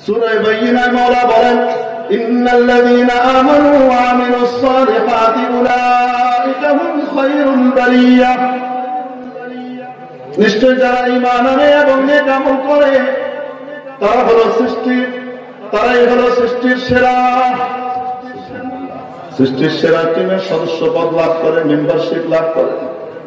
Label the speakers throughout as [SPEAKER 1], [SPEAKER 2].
[SPEAKER 1] সূরা বাইয়িনা মাওলা বলেন, ইন্নাল্লাযীনা আমানু ওয়া আমিলুস সালিহাতি উলাইকা হুম খায়রুল বারিয়া। নিশ্চয় যারা ঈমান আনে এবং নেক আমল করে তারাই হলো সৃষ্টির সেরা। সৃষ্টির সেরা টিমের সদস্য পদ লাভ করে, মেম্বারশিপ লাভ করে।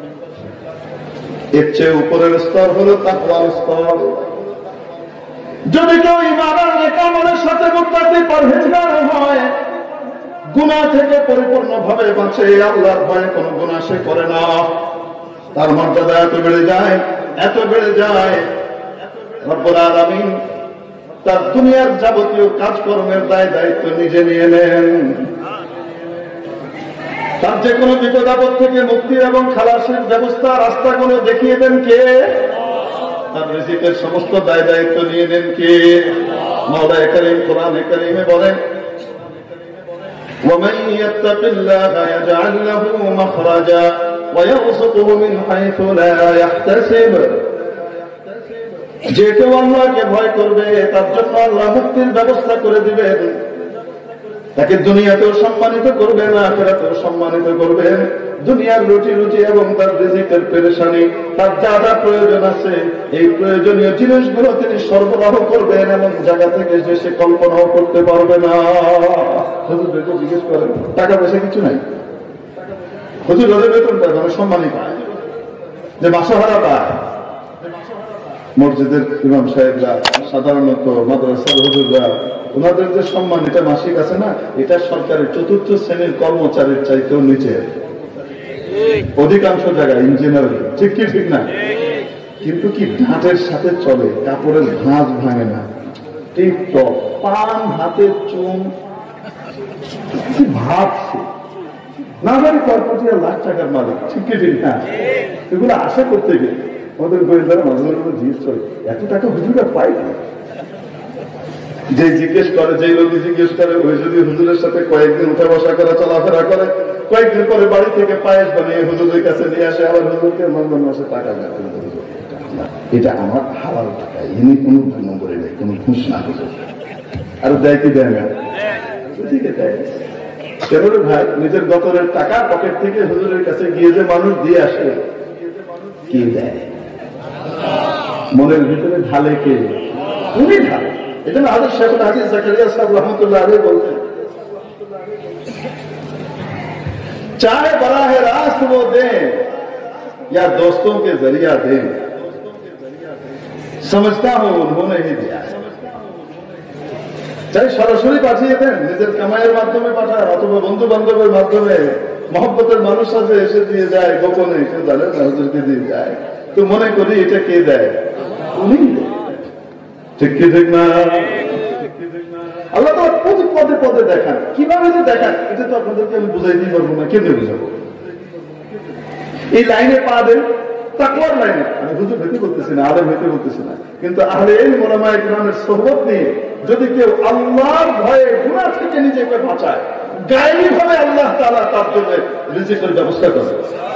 [SPEAKER 1] এর চেয়ে উপরের স্তর হলো তাকওয়ার স্তর। যদি কেউ ঈমান আর নেক আমলের সাথে মুত্তাকি পরহেজগার হয়, গুনাহ থেকে পরিপূর্ণভাবে বাঁচে, আল্লাহর ভয়ে কোনো গুনাহ সে করে না, তার মর্যাদা এত বেড়ে যায় রব্বুল আলামিন তার দুনিয়ার যাবতীয় কাজকর্মের দায়িত্ব নিজে নিয়ে নেন। তার যে কোনো বিপদ আপদ থেকে মুক্তি এবং খালাসের ব্যবস্থা রাস্তাগুলো দেখিয়ে দেন কে? তার রিজিকের সমস্ত দায়িত্ব নিয়ে নেন কে? মাওলা কারীম কোরআনে কারীমে বলেন, وَمَن يَتَّقِ اللَّهَ يَجْعَل لَّهُ مَخْرَجًا وَيَرْزُقْهُ مِنْ حَيْثُ لَا يَحْتَسِبُ। যে কেউ আল্লাহকে ভয় করবে তার জন্য আল্লাহ মুক্তির ব্যবস্থা করে দিবেন। তাকে দুনিয়াতেও সম্মানিত করবেন, আখিরাতেও সম্মানিত করবেন। দুনিয়ার রুটি এবং তার রিজিকের পেরেশানি, তার যা যা প্রয়োজন আছে এই প্রয়োজনীয় জিনিসগুলো তিনি সরবরাহ করবেন এমন জায়গা থেকে যে সে কল্পনাও করতে পারবে না। হুজুরকে জিজ্ঞেস করেন, টাকা পয়সা কিছু নাই, হুজুর ওদের বেতন পায়, মানে সম্মানই পায়, যে মাসহারা পায়। মসজিদের ইমাম সাহেবরা, সাধারণত মাদ্রাসার হুজুররা, ওনাদের যে সম্মান এটা মাসিক আছে না, এটা সরকারের ৪র্থ শ্রেণীর কর্মচারীর চাইতেও নিচে অধিকাংশ জায়গায় ইঞ্জিনিয়ার। ঠিক কি ঠিক না? কিন্তু কি ঢাটের সাথে চলে, কাপড়ের ভাঁজ ভাঙে না, টিপ টপ, পান হাতের চুন ভাবছে না, জানি কর্পোরেট লাখ টাকার মালিক। ঠিক কি ঠিক না? এগুলো আশা করতে গেলে ওদের গোয়েন্দারা মাঝে মাঝে জিজ্ঞেস করে, এত টাকা হুজুরা পাই না? যে জিজ্ঞেস করে, যে লোকই জিজ্ঞেস করে, ওই যদি হুজুরের সাথে কয়েকদিন উঠা বসা করে, চলাফেরা করে, কয়েকদিন পরে বাড়ি থেকে পায়েস বানিয়ে হুজুরের কাছে নিয়ে আসে, আবার হুজুরকে রমজান মাসে টাকা দেয়। এটা আমার হালাল টাকা, ইনি কোনো 2 নম্বরে নেই, কোনো ঘুষ না হুজুর। আর দেয় কি দেয় না? ঠিক আছে, কেন রে ভাই? নিজের গতরের টাকা পকেট থেকে হুজুরের কাছে গিয়ে যে মানুষ দিয়ে আসে, কে দেয়? মনের ভিতরে ঢালে কে? উনি ঢালে। এই জন্য হাদিস শেখুল হাদিস জাকারিয়া সাহেব রহমতুল্লাহ আলাইহি বলতেন, चाहे बराह रास्त वो दें या दोस्तों के जरिया दें, समझता हूं उन्होंने ही दिया। চাই সরাসরি পাঠিয়ে দেন, নিজের কামাইয়ের মাধ্যমে পাঠান, অথবা বন্ধু বান্ধবের মাধ্যমে, মহব্বতের মানুষ আছে এসে দিয়ে যায়, গোপনে কেউ জানে না, হুজুরকে দিয়ে যায়, তো মনে করি এটা কে দেয়? উনি। ঠিক কি ঠিক না? আল্লাহ তো প্রতি পদে পদে দেখান, কিভাবে যে দেখান এটা তো আপনাদেরকে আমি বুঝাই দিতে পারবো না, কেন বুঝাবো? এই লাইনে পা দেন, তাকওয়ার লাইনে। আমি হুজুর হইতে বলতেছি না, আলেম হইতে বলতেছি না, কিন্তু আহলে ইলম উলামায়ে কিরামের সোহবত নিয়ে যদি কেউ আল্লাহর ভয়ে গুনাহ থেকে নিজেকে বাঁচায়, গায়েবী ভাবে আল্লাহ তাআলা তার জন্য রিজিকের ব্যবস্থা করে,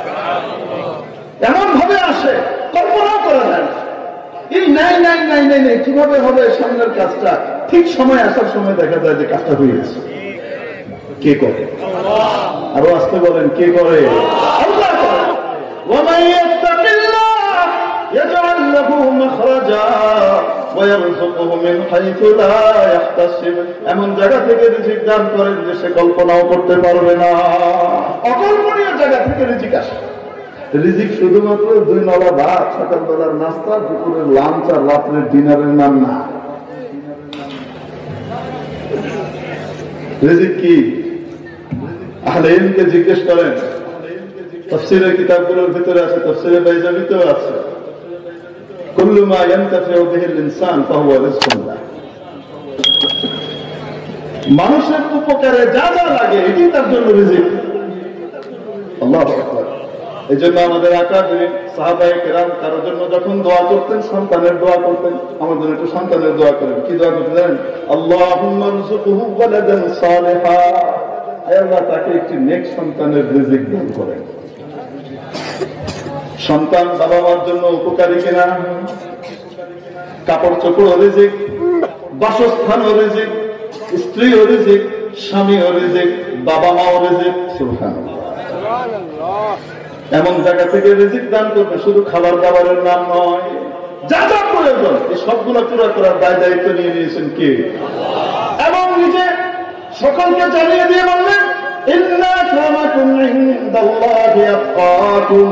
[SPEAKER 1] এমন ভাবে আসে কল্পনা করা যায় না। এই নাই নাই নাই নাই নাই কিভাবে হবে সামনের কাজটা, ঠিক সময় আসার সময় দেখা যায় যে কাজটা হয়ে গেছে। কে করে? আরো আসতে বলেন, কে করে? আল্লাহ করে। ওয়ামান ইয়াত্তাকিল্লাহ ইয়াজআল লাহু মাখরাজা ওয়া ইয়ারযুকুহু মিন হাইথু লা ইয়াহতাসিব। এমন জায়গা থেকে রিজিক দান করেন যে সে কল্পনাও করতে পারবে না। অকল্পনীয় জায়গা থেকে রিজিক আসে। রিজিক শুধুমাত্র 2 নলা ভাত, সকালবেলার নাস্তা, দুপুরের লাঞ্চ আর রাত্রের ডিনারের নাম না। রিজিক কি? আহলে ইলমকে জিজ্ঞেস করেন, তাফসীরের কিতাবগুলোর ভিতরে আছে, তাফসীরে বাইজাবিতেও আছে, কুল্লু মা ইয়ানতাফিউ বিহিল ইনসান ফাহুয়া রিজকুল্লাহ। মানুষের উপকারে যা যা লাগে এটাই তার জন্য রিজিক। আল্লাহু আকবার। এই জন্য আমাদের আকাবিরিন সাহাবায়ে কেরাম কারোর জন্য যখন দোয়া করতেন, সন্তানের দোয়া করতেন। আমাদের একটু সন্তানের দোয়া করেন। কি দোয়া করতেন জানেন? আল্লাহুম্মা রযুকহু ওয়ালাদান সালিহা। আয় আল্লাহ, তাকে একটি নেক সন্তানের রিজিক দান করেন। সন্তান বাবা মার জন্য উপকারী কিনা? কাপড় চোপড় রিজিক, বাসস্থানও রিজিক, স্ত্রীও রিজিক, স্বামীও রিজিক, বাবা মাও রিজিক। সুবহানাল্লাহ। এমন জায়গা থেকে রিজিক দান করবে, শুধু খাবার দাবারের নাম নয়, যা যা প্রয়োজন এই সবগুলো পুরো করার দায় দায়িত্ব নিয়ে নিয়েছেন কে? এবং নিজে সকলকে জানিয়ে দিয়ে বললেন, ইন্না আক্রামাকুম ইনদাল্লাহি আতকাকুম,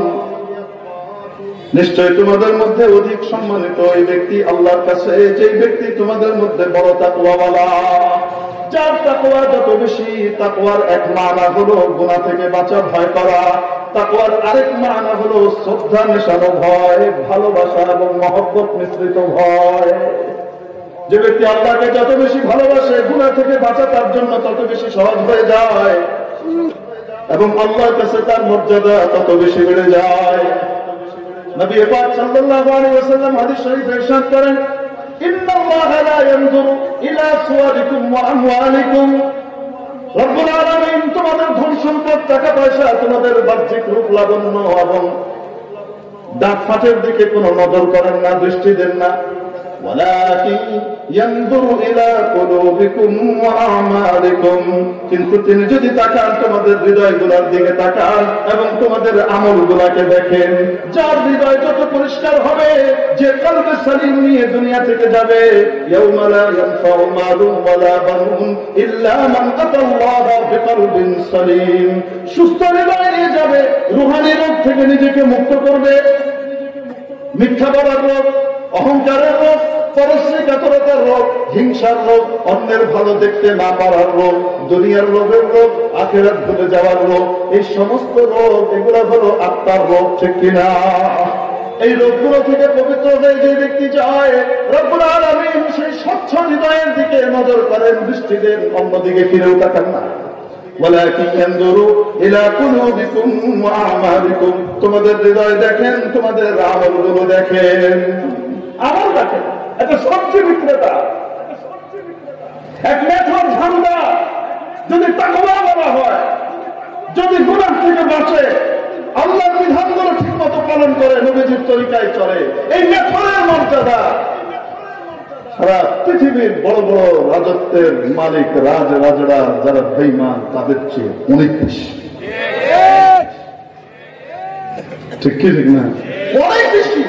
[SPEAKER 1] নিশ্চয় তোমাদের মধ্যে অধিক সম্মানিত ওই ব্যক্তি আল্লাহর কাছে যে ব্যক্তি তোমাদের মধ্যে বড় তাকওয়াওয়ালা। যার তাকওয়া যত বেশি, তাকওয়ার এক মানা হলো গুনাহ থেকে বাঁচা, ভয় করা। তাকওয়ার আরেক মানা হলো শ্রদ্ধা মেশানো ভয়, ভালোবাসা এবং মহব্বত মিশ্রিত ভয়। যে ব্যক্তি আল্লাহকে যত বেশি ভালোবাসে, গুনাহ থেকে বাঁচা তার জন্য তত বেশি সহজ হয়ে যায় এবং আল্লাহর কাছে তার মর্যাদা তত বেশি বেড়ে যায়। নবী পাক সাল্লাল্লাহু আলাইহি ওয়াসাল্লাম হাদিস শরীফে ইরশাদ করেন, ইন্নাল্লাহা লা ইয়ানজুরু ইলা সুওয়ারিকুম ওয়া আমওয়ালিকুম, রব্বুল আলামিন তোমাদের ধন সম্পদ, টাকা পয়সা, তোমাদের বাহ্যিক রূপ লাবণ্য এবং দাঁত ফাটের দিকে কোনো নজর করেন না, দৃষ্টি দেন না। ওয়ালাকিন ইয়ানজুরু ইলা কুলুবিকুম ওয়া আমালিকুম, কিন্তু তিনি যদি তাকান তোমাদের হৃদয়গুলোর দিকে তাকান এবং তোমাদের আমলগুলোকে দেখেন। যার হৃদয় যত পরিষ্কার হবে, যে কলবে সালিম নিয়ে দুনিয়া থেকে যাবে, ইয়াউমা লা ইয়ানফাউ মালুন ওয়ালা বানুন ইল্লা মান আতাল্লাহা বিকলবিন সালিম, সুস্থ হৃদয় নিয়ে যাবে, রূহানি রোগ থেকে নিজেকে মুক্ত করবে। মিথ্যা বলার রোগ, অহংকারের রোগ, পরশ্রীকাতরতার রোগ, হিংসার রোগ, অন্যের ভালো দেখতে না পারার রোগ, দুনিয়ার লোভের রোগ, আখিরাত ভুলে যাওয়ার রোগ, এই সমস্ত রোগ এগুলো হলো আত্মার রোগ, ঠিক কিনা? এই রোগগুলো থেকে পবিত্র হয়ে যে ব্যক্তি যায়, রব্বুল আলামিন সেই স্বচ্ছ হৃদয়ের দিকে নজর করেন, দৃষ্টি দেন, অন্যদিকে ফিরেও তাকান না। ওয়ালাকিন ইয়ানজুরু ইলা কুলুবিকুম ওয়া আমালিকুম, তোমাদের হৃদয় দেখেন, তোমাদের আমলগুলো দেখেন। আমল দেখেন। একটা সবজি বিক্রেতা, এক মেথর ধান্দা যদি তাকওয়া বলা হয়, যদি গুনাহ থেকে বাঁচে, আল্লাহর বিধানগুলো ঠিক মতো পালন করে, নবীজির তরিকায় চলে, এই মেথরের মর্যাদা সারা পৃথিবীর বড় বড় রাজত্বের মালিক, রাজরা যারা বেঈমান, তাদের চেয়ে অনেক বেশি। ঠিক কি ঠিক না? অনেক বেশি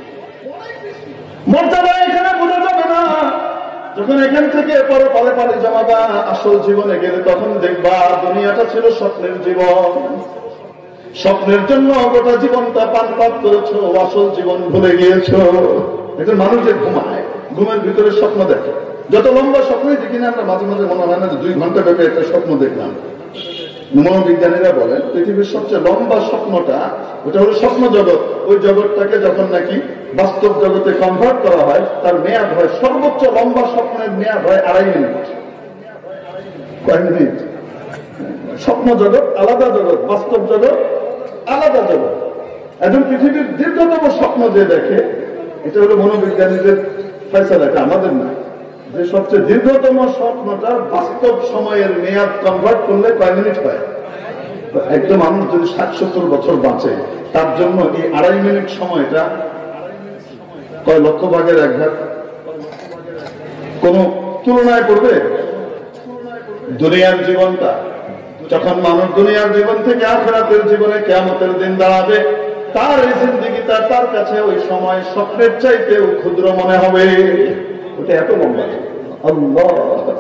[SPEAKER 1] মর্যাদা এখানে বোঝা যাবে না। যখন এখান থেকে পরে পালে জমাবা, আসল জীবনে গেলে তখন দেখবা দুনিয়াটা ছিল স্বপ্নের জীবন। স্বপ্নের জন্য গোটা জীবনটা পান করেছো, আসল জীবন ভুলে গিয়েছো। একজন মানুষ যে ঘুমায়, ঘুমের ভিতরে স্বপ্ন দেখে, যত লম্বা স্বপ্নই দেখি না আমরা, মাঝে মাঝে মনে হয় না যে 2 ঘন্টা ব্যাপী একটা স্বপ্ন দেখলাম। মনোবিজ্ঞানীরা বলেন পৃথিবীর সবচেয়ে লম্বা স্বপ্নটা ওটা হলো স্বপ্ন জগৎ। ওই জগৎটাকে যখন নাকি বাস্তব জগতে কনভার্ট করা হয়, তার মেয়াদ হয়, সর্বোচ্চ লম্বা স্বপ্নের মেয়াদ হয় 2.5 মিনিট। কয়েক মিনিট। স্বপ্ন জগৎ আলাদা জগৎ, বাস্তব জগৎ আলাদা জগৎ। একজন পৃথিবীর দীর্ঘতম স্বপ্ন যে দেখে, এটা হলো মনোবিজ্ঞানীদের ফয়সালা, এটা আমাদের না, যে সবচেয়ে দীর্ঘতম স্বপ্নটা বাস্তব সময়ের মেয়াদ কনভার্ট করলে কয় মিনিট হয়। একটা মানুষ যদি 60-70 বছর বাঁচে, তার জন্য এই 2.5 মিনিট সময়টা কয় লক্ষ ভাগের 1 ভাগ কোন তুলনায় করবে? দুনিয়ার জীবনটা যখন মানুষ দুনিয়ার জীবন থেকে আখিরাতের জীবনে কিয়ামতের দিন দাঁড়াবে, তার এই জিন্দেগিটা তার কাছে ওই সময় স্বপ্নের চাইতেও ক্ষুদ্র মনে হবে। ওটা এত লম্বা। আল্লাহ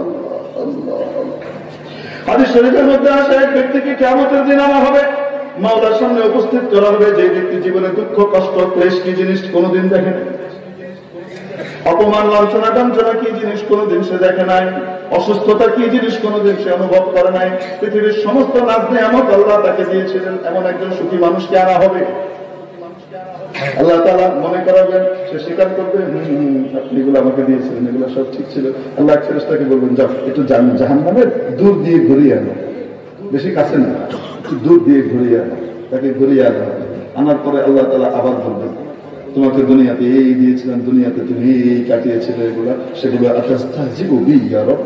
[SPEAKER 1] হাদিস শরীফের মধ্যে আসে, এক ব্যক্তিকে কিয়ামতের দিন আনা হবে, মাওলার সামনে উপস্থিত করা হবে, যে ব্যক্তি জীবনে দুঃখ, কষ্ট, ক্লেশ কি জিনিস কোনোদিন দেখে নাই, অপমান, লাঞ্ছনা, কাঞ্চনা কি জিনিস কোনোদিন সে দেখে নাই, অসুস্থতা কি জিনিস কোনোদিন সে অনুভব করে নাই। পৃথিবীর সমস্ত নাজ নেয়ামত আল্লাহ তাকে দিয়েছিলেন, এমন একজন সুখী মানুষকে আনা হবে। আল্লাহ তাআলা মনে করাবেন, সে স্বীকার করবে, আপনি এগুলো আমাকে দিয়েছিলেন, এগুলো সব ঠিক ছিল। আল্লাহ এক ফেরেশতাকে বলবেন, যাও একটু জাহান্নামের দূর দিয়ে ঘুরিয়ে আনো, বেশি কাছে না, একটু দূর দিয়ে ঘুরিয়ে আনো। তাকে ঘুরিয়ে আনা হবে। আনার পরে আল্লাহ তাআলা আবার বলবেন, তোমাকে দুনিয়াতে এই দিয়েছিলাম, দুনিয়াতে তুমি এই কাটিয়েছিলে, এগুলো সেগুলো আতাস্তাহজিউ বি ইয়া রব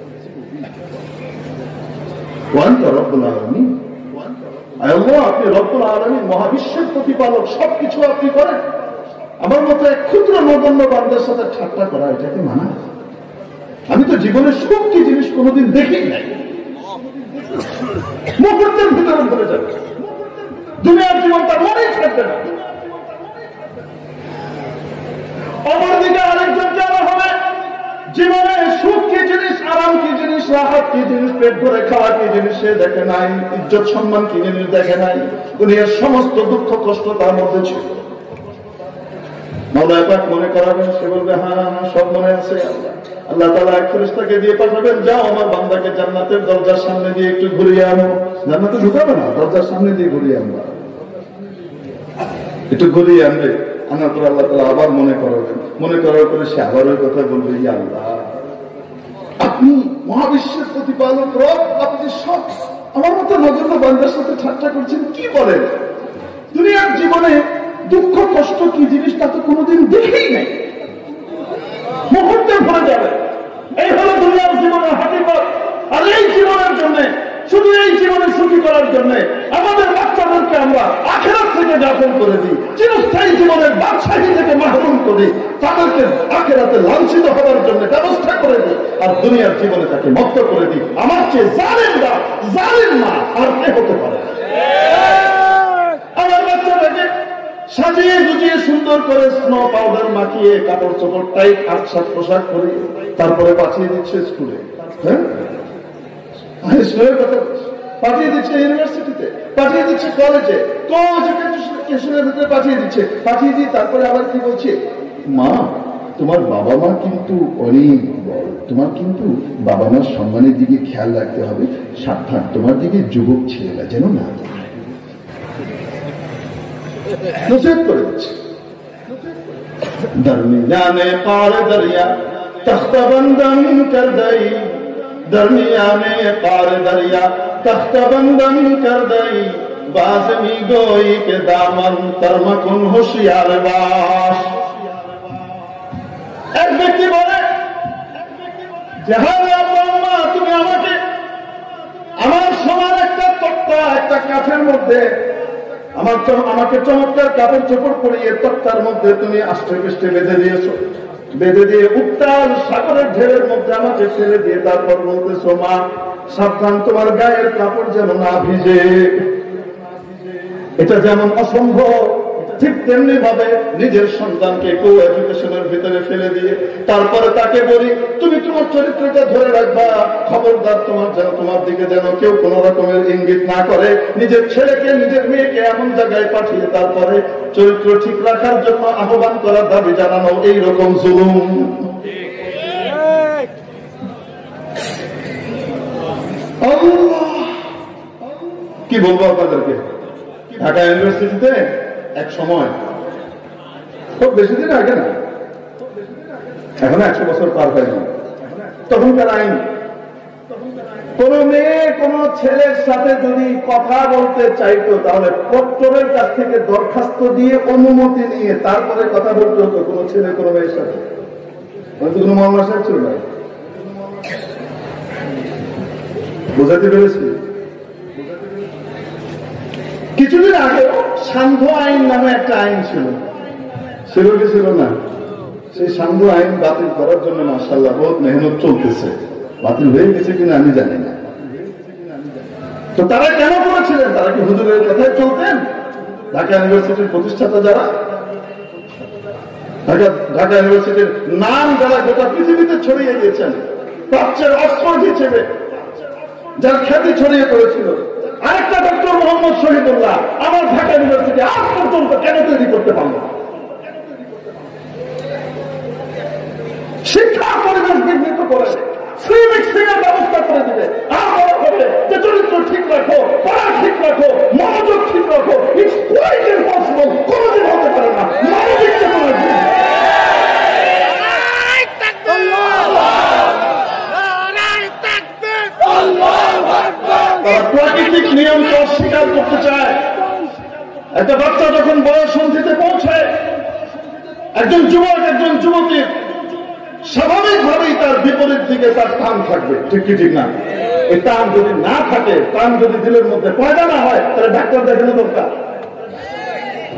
[SPEAKER 1] ওয়া আনতা রব্বুল আলামিন। আল্লাহ, আপনি রব্বুল আলামিন, মহাবিশ্বের প্রতিপালক, সবকিছু আপনি করেন, আমার মতো এক ক্ষুদ্র নগণ্য বান্দার সাথে ঠাট্টা করা, এটা কি মানা? তো জীবনের সুখ কি জিনিস কোনোদিন দেখেই নাই, মুহূর্তের ভিতরে ধরে যাবে, দুনিয়ার জীবন তার মনেই থাকবে না। অপরদিকে আরেকজনকে আনা হবে, জীবনে সুখ কি জিনিস, আরাম কি জিনিস, রাহাত কি জিনিস, পেট ভরে খাওয়া কি জিনিস সে দেখে নাই, ইজ্জত সম্মান কি জিনিস দেখে নাই, দুনিয়ার সমস্ত দুঃখ কষ্ট তার মধ্যে ছিল। মাওলানা পাক মনে করাবেন, সে বলবে হ্যাঁ সব মনে আছে। আল্লাহ তাআলা এক ফেরেশতাকে দিয়ে পাঠাবেন, যাও আমার বান্দাকে জান্নাতের দরজার সামনে দিয়ে একটু ঘুরিয়ে আনো। জান্নাতে ঢুকাবে না, দরজার সামনে দিয়ে ঘুরিয়ে আনবা, একটু ঘুরিয়ে আনবে। আনার পর আল্লাহ তাআলা আবার মনে করাবেন, মনে করার পরে সে আবার ওই কথা বলবে, ইয়া আল্লাহ আপনি মহাবিশ্বের প্রতিপালক রব, আপনি সব, আমার মতো নজর বান্দার সাথে ঠাট্টা করছেন, কি বলেন? দুনিয়ার জীবনে দুঃখ কষ্ট কি জিনিস তা তো কোনোদিন দেখেই নাই, মুহূর্তে ভরে যাবে। এই হলো দুনিয়ার জীবনের হাকিকত। আর এই জীবনের জন্য, শুধু এই জীবনে সুখী করার জন্য আমাদের বাচ্চাদেরকে আমরা আখিরাত থেকে গাফেল করে দিই, চিরস্থায়ী জীবনের বাদশাহী থেকে মাহরুম করি, তাদেরকে আখিরাতে লাঞ্ছিত হওয়ার জন্য ব্যবস্থা করে দিই, আর দুনিয়ার জীবনে তাকে মুক্ত করে দিই। আমার চেয়ে জালিম মা আর কে হতে পারে? আমার বাচ্চাটাকে সাজিয়ে গুজিয়ে সুন্দর করে স্নো পাউডার মাখিয়ে কাপড় চোপড় টাইট আটসাত পোশাক করে তারপরে পাঠিয়ে দিচ্ছে স্কুলে, হ্যাঁ কথা পাঠিয়ে দিচ্ছে ইউনিভার্সিটিতে, পাঠিয়ে দিচ্ছে কলেজে, এডুকেশনের ভিতরে পাঠিয়ে দিচ্ছে, পাঠিয়ে দিয়ে তারপরে আবার কি বলছে, মা তোমার বাবা মা কিন্তু অনেক বড়, তোমার কিন্তু বাবা মার সম্মানের দিকে খেয়াল রাখতে হবে, সাবধান তোমার দিকে যুবক ছেলেরা যেন না নসিহত করে দিচ্ছে। দরমিয়ানে পার দরিয়া তখ্তবন্দন কর দেই, দরমিয়ানে পার দরিয়া তখ্তবন্দন কর দেই, বাজমি গোই কে দামন তরমকুন হুশিয়ার বাস। এক ব্যক্তি বলে, তুমি আমাকে আমার সমান একটা তক্তা, একটা কাঠের মধ্যে আমাকে চমৎকার কাপড় চোপড় পরিয়ে তক্তার মধ্যে তুমি আষ্টে পৃষ্ঠে বেঁধে দিয়েছো, বেঁধে দিয়ে উত্তাল সাগরের ঢেউয়ের মধ্যে আমাকে ফেলে দিয়ে তারপর বলতেছো, মা সাবধান তোমার গায়ের কাপড় যেন না ভিজে। এটা যেমন অসম্ভব, ঠিক তেমনি ভাবে নিজের সন্তানকে কো এডুকেশনের ভিতরে ফেলে দিয়ে তারপরে তাকে বলি, তুমি তোমার চরিত্রটা ধরে রাখবা, খবরদার তোমার দিকে যেন কেউ কোন রকমের ইঙ্গিত না করে। নিজের ছেলেকে নিজের মেয়েকে এমন জায়গায় পাঠিয়ে তারপরে চরিত্র ঠিক রাখার জন্য আহ্বান করার দাবি জানানো, এইরকম জুলুম। কি বলবো আপনাদেরকে, ঢাকা ইউনিভার্সিটিতে এক সময়, খুব বেশি দিন আগে না, এখন 100 বছর পার হয়নি, তখনকার আইন, কোন মেয়ে কোন ছেলের সাথে যদি কথা বলতে চাইতো তাহলে প্রক্টরের কাছ থেকে দরখাস্ত দিয়ে অনুমতি নিয়ে তারপরে কথা বলতে হতো কোন ছেলে কোন মেয়ের সাথে। কোন মামলা সাহেব ছিল না, বোঝাতে পেরেছি? কিছুদিন আগে সান্ধ্য আইন নামে একটা আইন ছিল কি ছিল না? সেই সান্ধ্য আইন বাতিল করার জন্য মাশাআল্লাহ বহুত মেহনত চলতেছে, বাতিল হয়ে গেছে কিনা আমি জানি না। তো তারা কেন করেছিলেন? তারা কি হুজুরের কথায় চলতেন? ঢাকা ইউনিভার্সিটির প্রতিষ্ঠাতা যারা, ঢাকা ইউনিভার্সিটির নাম যারা গোটা পৃথিবীতে ছড়িয়ে দিয়েছেন, প্রাচ্যের অক্সফোর্ড হিসেবে যার খ্যাতি ছড়িয়ে পড়েছিল, আরেকটা ডক্টর মোহাম্মদ শহীদুল্লাহ আমার ঢাকা ইউনিভার্সিটি আজ পর্যন্ত কেন তৈরি করতে পারল? শিক্ষা পরিবেশ বিঘ্নিত করে ফ্রি মিক্সিং এর ব্যবস্থা করে দিবে, আর বলা হবে যে চরিত্র ঠিক রাখো, পড়া ঠিক রাখো, মনোযোগ ঠিক রাখো। ইটস কোয়াইট ইম্পসিবল, কোনোদিন হতে পারে না। মানবিক চেতনার জন্য প্রাকৃতিক নিয়মকে অস্বীকার করতে চায়। একটা বাচ্চা যখন বয়স সন্ধিতে পৌঁছায়, একজন যুবক একজন যুবতীর স্বাভাবিকভাবেই তার বিপরীত দিকে তার টান থাকবে, ঠিক কি ঠিক না? এই টান যদি না থাকে, টান যদি দিলের মধ্যে পয়দা না হয়, তাহলে ডাক্তার দেখানো দরকার।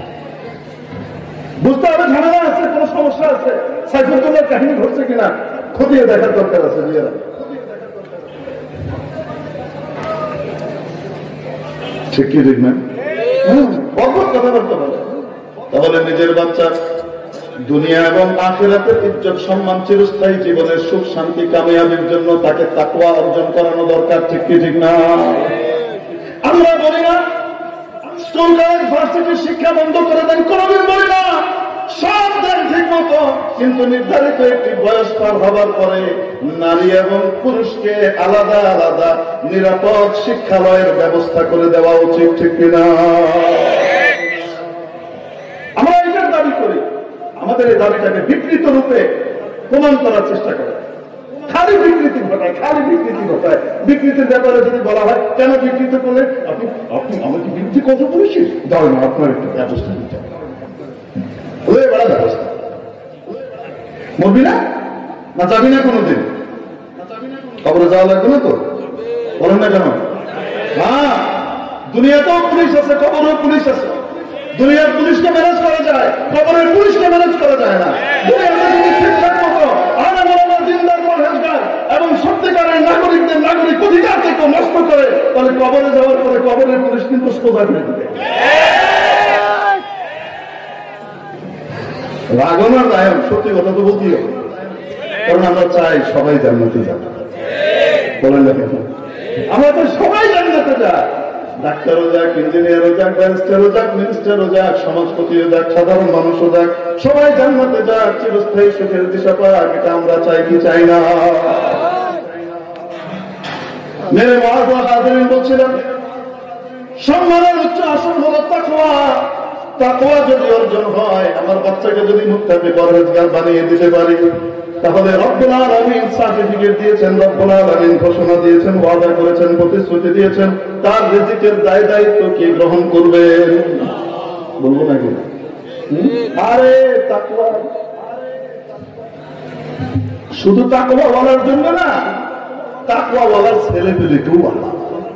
[SPEAKER 1] বুঝতে হবে ঝামেলা আছে, কোন সমস্যা আছে, সাইফুল্লাহর কাহিনী ঘটছে কিনা খতিয়ে দেখার দরকার আছে বিয়েরা। ঠিক কি ঠিক না? অদ্ভুত কথাবার্তা বলে। তাহলে নিজের বাচ্চা দুনিয়া এবং আখিরাতের ইজ্জত সম্মান চিরস্থায়ী জীবনের সুখ শান্তি কামিয়াবির জন্য তাকে তাকওয়া অর্জন করানো দরকার। ঠিক কি ঠিক না? আমরা বলি না স্কুল কলেজ ভার্সিটির শিক্ষা বন্ধ করে দেন, কোনদিন বলি না, সব দেন ঠিক মতো, কিন্তু নির্ধারিত একটি বয়স পার হবার পরে নারী এবং পুরুষকে আলাদা আলাদা নিরাপদ শিক্ষালয়ের ব্যবস্থা করে দেওয়া উচিত। ঠিক কিনা? আমরা এটার দাবি করি, আমাদের এই দাবিটাকে বিকৃত রূপে প্রমাণ করার চেষ্টা করে, খালি বিকৃতি ঘটায়, খালি বিকৃতি ঘটায়। বিকৃতির ব্যাপারে যদি বলা হয় কেন বিকৃত করলে, আপনি আপনি আমাকে বিকৃতি কথা বলেছি, দাও না আপনার একটু ব্যবস্থা নিতে হবে, বড় ব্যবস্থা মরবি না, না যাবি না কোনোদিন, কবরে যাওয়া লাগবে না তো, বলেন না কেন? হ্যাঁ, দুনিয়াতেও পুলিশ আছে, কবরেও পুলিশ আছে। দুনিয়ার পুলিশকে ম্যানেজ করা যায়, কবরের পুলিশকে ম্যানেজ করা যায় না। দুনিয়াতে যদি ঠিকঠাক মতো দিনদার পরহেজগার এবং সত্যিকারের নাগরিকদের নাগরিক অধিকারকে কেউ নষ্ট করে, তাহলে কবরে যাওয়ার পরে কবরের পুলিশ কিন্তু সোজা করে দেবে। রাগনার রায়ন সত্যি কথা তো বলতেই হবে, কারণ আমরা চাই সবাই জান্নাতে যাক। বলেন না কেন? আমরা তো সবাই জান্নাতে যাক, ডাক্তারও যাক, ইঞ্জিনিয়ারও যাক, ব্যারিস্টারও যাক, মিনিস্টারও যাক, সমাজপতিও যাক, সাধারণ মানুষও যাক, সবাই জান্নাতে যাক, চিরস্থায়ী সুখের দিশা পাক, এটা আমরা চাই কি চাই না? মেরে হাজিরিন বলছিলাম, সম্মানের উচ্চ আসন হলো তাকওয়া। তাকওয়া যদি অর্জন হয়, আমার বাচ্চাকে যদি মুত্তাকি পরহেজগার বানিয়ে দিতে পারি, তাহলে রব্বুল আলামিন সার্টিফিকেট দিয়েছেন, রব্বুল আলামিন ঘোষণা দিয়েছেন, ওয়াদা করেছেন, প্রতিশ্রুতি দিয়েছেন, তার রিজিকের দায় দায়িত্ব কি গ্রহণ করবেন? বলবো নাকি? আরে তাকওয়া শুধু তাকওয়া বলার জন্য না, তাকওয়া বলার ছেলে পেলেকেও আল্লাহ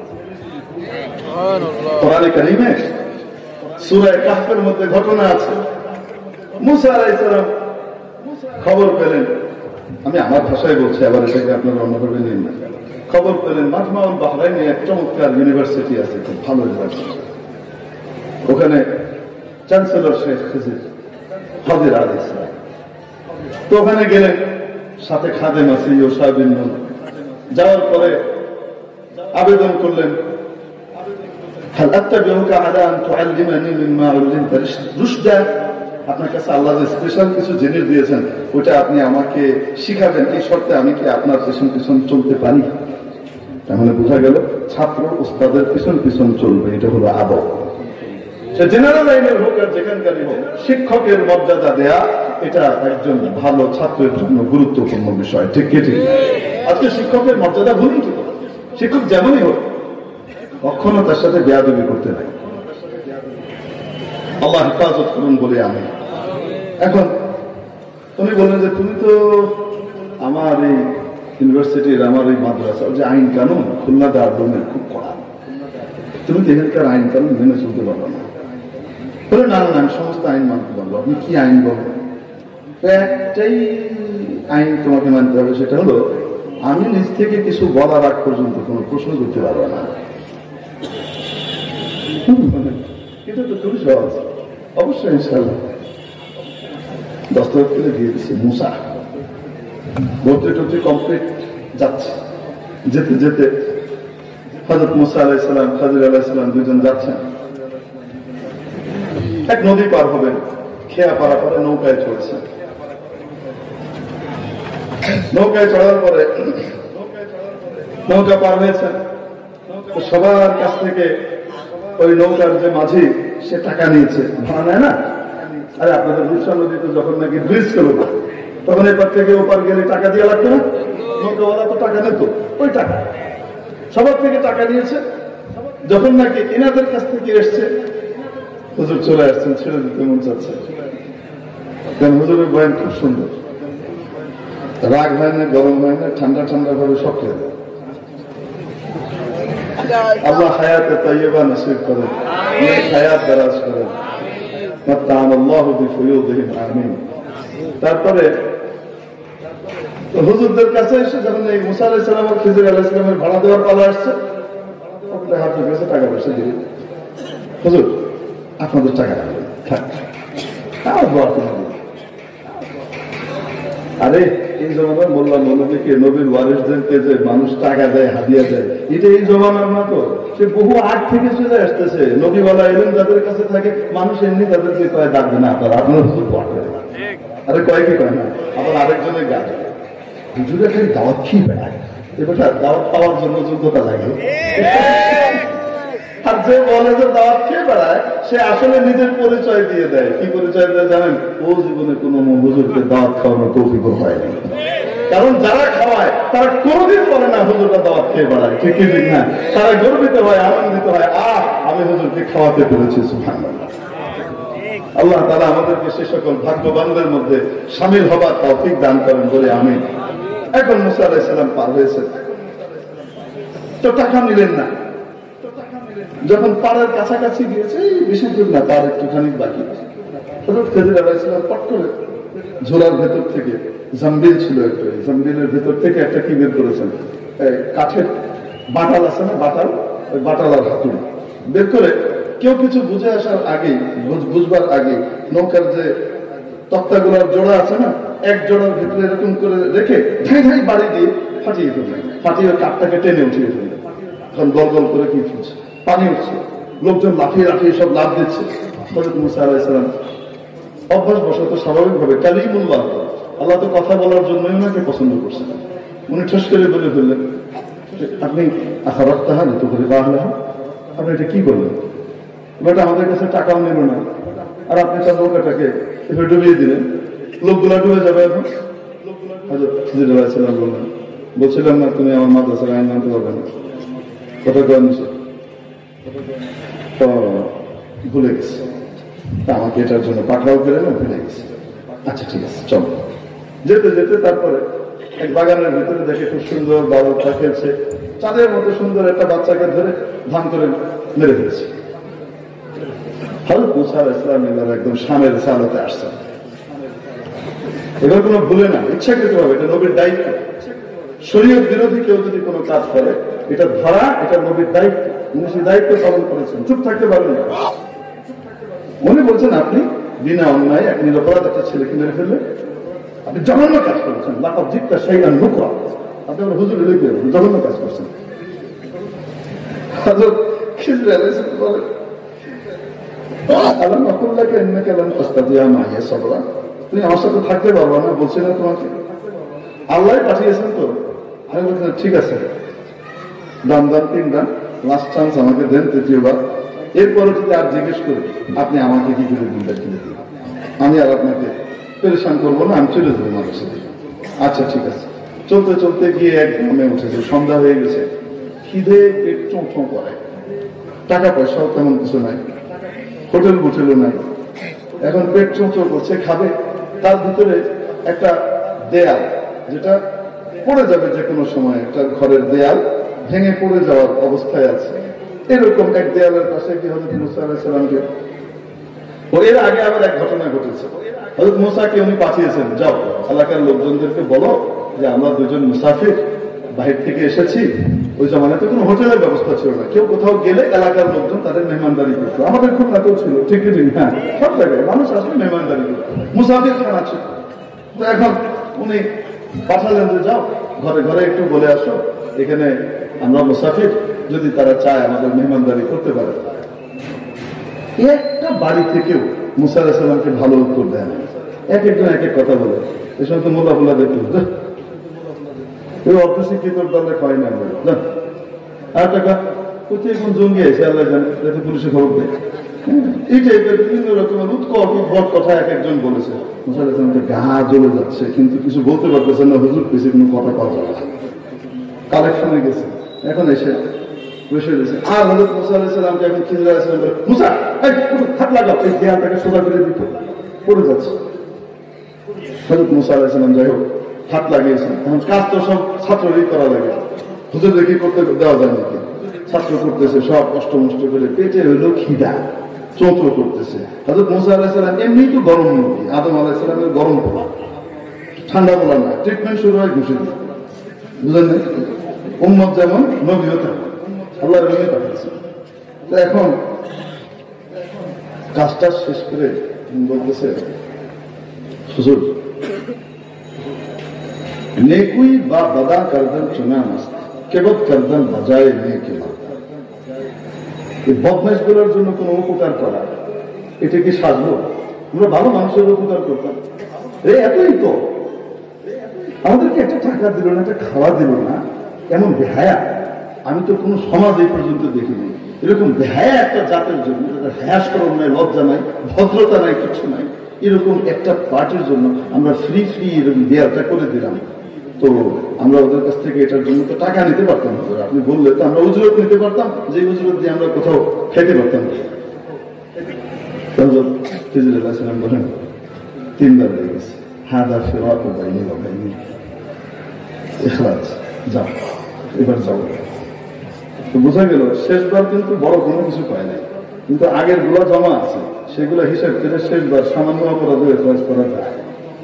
[SPEAKER 1] কোরআনে কারিমে সূরা কাহফের মধ্যে ঘটনা আছে। মুসা আলাইহিস সালাম খবর পেলেন, আমি আমার ভাষায় বলছি, আবার এটাকে আপনারা অন্যভাবে নিন না। খবর পেলেন মাজমাউল বাহরাইনে এক চমৎকার ইউনিভার্সিটি আছে, খুব ভালো ইউনিভার্সিটি, ওখানে চ্যান্সেলর শেখ খাদির আলাইহিস সালাম। তো ওখানে গেলেন, সাথে খাদেম আছে ইউসা বিন নূন। যাওয়ার পরে আবেদন করলেন, হাল আত্তাবিউকা আলা আন তুআল্লিমানি মিম্মা উল্লিমতা রুশদা, আপনার কাছে আল্লাহ যে স্পেশাল কিছু জিনিস দিয়েছেন, ওটা আপনি আমাকে শিখাবেন, এই শর্তে আমি কি আপনার পিছন পিছন চলতে পারি? তার মানে বোঝা গেল ছাত্র ওস্তাদের পিছন পিছন চলবে, এটা হলো আদব। সে জেনারেল লাইনের হোক আর যেখানকারই হোক, শিক্ষকের মর্যাদা দেয়া এটা একজন ভালো ছাত্রের জন্য গুরুত্বপূর্ণ বিষয়। ঠিক কি ঠিক? আজকে শিক্ষকের মর্যাদা ভুলি কি? শিক্ষক যেমনই হোক, কখনো তার সাথে বেয়াদবি করতে নাই। আল্লাহ হেফাজত করুন বলে আমি। এখন উনি বললেন যে তুমি তো আমার এই ইউনিভার্সিটির, আমার এই মাদ্রাসা যে আইন কানুন খুলনা দারুমের খুব কড়া, তুমি তো এখানকার আইন কানুন মেনে চলতে পারবো না। বলে না না, আমি সমস্ত আইন মানতে পারবো। আপনি কি আইন বলেন? একটাই আইন তোমাকে মানতে হবে, সেটা হলো আমি নিজ থেকে কিছু বলার আগ পর্যন্ত কোনো প্রশ্ন করতে পারবো না। এটা তো খুবই সহজ, অবশ্যই ইনশাআল্লাহ। দস্তখত করে দিয়ে দিচ্ছে মুসা। ভর্তি টর্তি কমপ্লিট যাচ্ছে, যেতে যেতে হযরত মুসা আলাইহিস সালাম, খাদির আলাইহিস সালাম দুজন যাচ্ছেন, এক নদী পার হবেন, খেয়া পারাপারে নৌকায় চড়ছে। নৌকায় চড়ার পরে নৌকা পার হয়েছেন, সবার কাছ থেকে ওই নৌকার যে মাঝি সে টাকা নিয়েছে, ভাড়া নেয় না। আরে আপনাদের রূপসা নদীতে যখন নাকি ব্রিজ করল, তখন এপার থেকে ওপার গেলে টাকা দিয়ে লাগতো না, নৌকাওয়ালা তো টাকা নিত, ওই টাকা সবার থেকে টাকা নিয়েছে। যখন নাকি এনাদের কাছ থেকে এসছে, হুজুর চলে আসছেন, ছেড়ে দিতে মন চাচ্ছে, কারণ হুজুরের বয়ান খুব সুন্দর, রাগ হয় না, গরম হয় না, ঠান্ডা ঠান্ডা ভাবে সব খেয়ে দেয়। আল্লাহ হায়াতে তাইয়্যিবা নসিব করেন, নেক হায়াত দারাজ করেন, মাত্তাআনাল্লাহু বিফুয়ুদিহিম, আমিন। তারপরে তো হুজুরদের কাছে এসে যখন এই মুসা আলাইহিস সালাম আর খিজির আলাইহিস সালামের ভাড়া দেওয়ার পালা আসছে, আপনাদের হাত কাছে টাকা পয়সা দিয়ে, হুজুর আপনাদের টাকা রাখবেন, আরে এই জমানার মোল্লা মৌলবীকে, নবীর ওয়ারিসদেরকে যে মানুষ টাকা দেয়, হাদিয়া দেয়, এটা এই জমানার না তো, সে বহু আগ থেকে চলে আসতেছে। নবীওয়ালা এলেন যাদের কাছে থাকে, মানুষ এমনি তাদেরকে কয় ডাকবে না, আপনারা হুজুর পড়ে, আরে কয় কি কয় না, আবার আরেকজনের গাছ হুজুরে খালি দাওয়াত খেয়ে বেড়ায়, এবার দাওয়াত পাওয়ার জন্য যোগ্যতা লাগে। আর যে বলে যে দাওয়াত খেয়ে বেড়ায়, সে আসলে নিজের পরিচয় দিয়ে দেয়। কি পরিচয় দেয় জানেন? ও জীবনে কোনো হুজুরকে দাওয়াত খাওয়ানোর তৌফিক হয়নি। কারণ যারা খাওয়ায় তারা কোনদিন বলে না হুজুরটা দাওয়াত খেয়ে বেড়ায়, ঠিক কি ঠিক না? তারা গর্বিত হয়, আনন্দিত হয়, আমি হুজুরকে খাওয়াতে পেরেছি, সুবহানাল্লাহ। আল্লাহ তাআলা আমাদেরকে সে সকল ভাগ্যবানদের মধ্যে শামিল হবার তৌফিক দান করেন বলে আমিন। এখন মুসা আলাইহিস সালাম পার হয়েছে, তো টাকা নিলেন না। যখন পাড়ের কাছাকাছি গিয়েছে, বেশি দূর না, পাড় একটুখানি বাকি, খিজির আলাইহিস সালাম পট করে ঝোলার ভেতর থেকে, জাম্বিল ছিল একটা, জাম্বিলের ভেতর থেকে একটা কি বের করেছেন, কাঠের বাটাল আছে না, বাটাল, ওই বাটাল আর হাতুড়ি বের করে, কেউ কিছু বুঝে আসার আগে, বুঝবার আগে, নৌকার যে তক্তাগুলোর জোড়া আছে না, এক জোড়ার ভিতরে এরকম করে রেখে ধাই ধাই বাড়ি দিয়ে ফাটিয়ে ফেললেন, ফাটিয়ে কাঠটাকে টেনে উঠিয়ে ফেললেন। এখন দল দল করে কি ফুটছে, পানি উঠছে, লোকজন লাফিয়ে লাফিয়ে সব লাফ দিচ্ছে। হযরত মুসা আলাইহিস সালাম অভ্যাস বশত স্বাভাবিকভাবে কালিমুল্লাহ, আল্লাহ তো কথা বলার জন্যই ওনাকে পছন্দ করছেন, উনি ঠোস করে বলে ফেললেন, আপনি আখারাত্তাহা লিতুগরিকা আহলাহা, আপনি এটা কি করলেন? এবার আমাদের কাছে টাকাও নেব না, আর আপনি তার নৌকাটাকে এবার ডুবিয়ে দিলেন, লোকগুলা ডুবে যাবে। এখন হযরত খিজির আলাইহিস সালাম বললেন, বলছিলাম না তুমি আমার মাদ্রাসার আইন মানতে পারবে না, কথা কয় নিছে, তো ভুলে গেছে, তা আমাকে এটার জন্য পাঠাও করে না, ভুলে গেছে। আচ্ছা ঠিক আছে, চলো। যেতে যেতে তারপরে এক বাগানের ভিতরে দেখে খুব সুন্দর বালকটা খেলছে, চাঁদের মতো সুন্দর একটা বাচ্চাকে ধরে ধান করে মেরে ফেলছে। হযরত মুসা আলাইহিস সালাম এবার একদম শানের সালতে আসছে, এবার কোনো ভুলে না, ইচ্ছাকৃত হবে, এটা নবীর দায়িত্ব। শরীয়ত বিরোধী কেউ যদি কোনো কাজ করে, এটা ধরা, এটা নবীর দায়িত্ব, উনি সেই দায়িত্ব পালন করেছেন, চুপ থাকতে পারবেন না। মনে বলছেন আপনি বিনা অন্যায় এক নিরপরাধ একটা ছেলেকে মেরে ফেললে, আপনি জঘন্য কাজ করেছেন, লাকাদ জিত্তা শাইআন নুকরা, আপনি আমার হুজুরে লিখে জঘন্য কাজ করছেন। হযরত খিজির আলাইহিস সালাম বলেন, আলাম আকুল লাকা ইন্নাকা লান তাস্তাতিয়া মাইয়া সাবরা, তুমি আমার সাথে থাকতে পারবে না, বলছি না তোমাকে, আল্লাহ পাঠিয়েছেন তো। আমি বলছিলাম ঠিক আছে, দান 3 দান, লাস্ট চান্স আমাকে দেন, তৃতীয়বার। এরপরে যদি আর জিজ্ঞেস করি, আপনি আমাকে কি করে দিনটা কিনে দিন, আমি আর আপনাকে পরেশান করবো না, আমি চলে যাবো আমার সাথে। আচ্ছা ঠিক আছে। চলতে চলতে গিয়ে এক গ্রামে উঠেছে, সন্ধ্যা হয়ে গেছে, খিদে পেট চোঁ চোঁ করে, টাকা পয়সাও তেমন কিছু নাই, হোটেল বুটেলও নাই, এখন পেট চোঁ চোঁ করছে, খাবে, তার ভিতরে একটা দেয়াল যেটা পড়ে যাবে যে কোনো সময়, একটা ঘরের দেয়াল ভেঙে পড়ে যাওয়ার অবস্থায় আছে, এরকম এক দেয়ালের পাশে কি হযরত মুসা আলাইহিস সালামকে, এর আগে আবার এক ঘটনা ঘটেছে। হযরত মুসাকে উনি পাঠিয়েছেন, যাও এলাকার লোকজনদেরকে বলো যে আমরা দুজন মুসাফির বাহির থেকে এসেছি। ওই জমানায় তো কোনো হোটেলের ব্যবস্থা ছিল না, কেউ কোথাও গেলে এলাকার লোকজন তাদের মেহমানদারি করতো, আমাদের খুব নাতেও ছিল, ঠিক ঠিক, হ্যাঁ, সব জায়গায় মানুষ আসলে মেহমানদারি করতো, মুসাফির খানা ছিল। তো এখন উনি পাঠালেন যে যাও ঘরে ঘরে একটু বলে আসো, এখানে আমরা মুসাফির, যদি তারা চায় আমাদের মেহমানদারি করতে পারে। একটা বাড়ি থেকেও মুসা আলাইহিস সালামকে ভালো উত্তর দেয় না, এক একজন এক এক কথা বলে। এই সময় তো মোল্লা ফোল্লা দেখলো, অর্থ শিক্ষিত দলে হয় না, আর টাকা কোথায় কোন জঙ্গি আছে আল্লাহ জানে, যাতে পুলিশে খবর দেয়। এই টাইপের বিভিন্ন রকমের উৎকট উদ্ভট কথা এক একজন বলেছে। মুসা আলাইহিস সালামকে গা জ্বলে যাচ্ছে, কিন্তু কিছু বলতে পারতেছেন না, হুজুর পেছে কোনো কথা পাওয়া যাচ্ছে, কালেকশনে গেছে। এখন এসে বসে রয়েছে, আর হযরত মুসা আলাইহিস সালামকে এখন খিজির আলাইহিস সালাম বলে, মুসা হাত লাগাও, এই দেয়ালটাকে সোজা করে দিতে, পড়ে যাচ্ছে। হযরত মুসা আলাইহিস সালাম যাই হোক হাত লাগিয়েছেন, এখন কাজ তো সব ছাত্রই করা লাগে, হুজুরদের কি করতে দেওয়া যায় নাকি? ছাত্র করতেছে, সব কষ্ট মষ্ট করে, পেটে হইলো খিদা, চোঁচো করতেছে। হযরত মুসা আলাইহিস সালাম এমনি তো গরম নবী, আদম আলাইহিস সালামের গরম পোলা, ঠান্ডা বলার না, ট্রিটমেন্ট শুরু হয় ঘুষে দিয়ে, বুঝলেন? উম্মত যেমন নবীও তেমন, আল্লাহ নবী পাঠাচ্ছে। তো এখন কাজটা শেষ করে বলতেছে, হুজুর नेकुई बा बदा करदन चुना मस्त केवल करदन बजाय नेकी বদমাইশ গুলোর জন্য কোন উপকার করা, এটা কি সাজবো? আমরা ভালো মানুষের উপকার করতাম, এতই তো, আমাদেরকে একটা টাকা দিল না, একটা খাওয়া দিল না, এমন বেহায়া আমি তো কোন সমাজ এই পর্যন্ত দেখিনি। এরকম বেহায়া একটা জাতের জন্য, হায়াস করণ নাই, লজ্জা নাই, ভদ্রতা নাই, কিছু নাই, এরকম একটা পার্টির জন্য আমরা ফ্রি এরকম দেয়ালটা করে দিলাম। তো আমরা ওদের কাছ থেকে এটার জন্য তো টাকা নিতে পারতাম, আপনি বললে তো আমরা উজরত নিতে পারতাম, যে উজরত দিয়ে আমরা কোথাও খেতে পারতাম। বলেন 3 বার হয়ে গেছে, হাদা ফিরাক বাইনি ওয়া বাইনি, ইখলাস, যাও এবার যাও। তো বোঝা গেল শেষবার কিন্তু বড় কোনো কিছু পায় নাই, কিন্তু আগের গুলা জমা আছে, সেগুলো হিসাব করে শেষবার সামান্য অপরাধ ইখলাস করা যায়,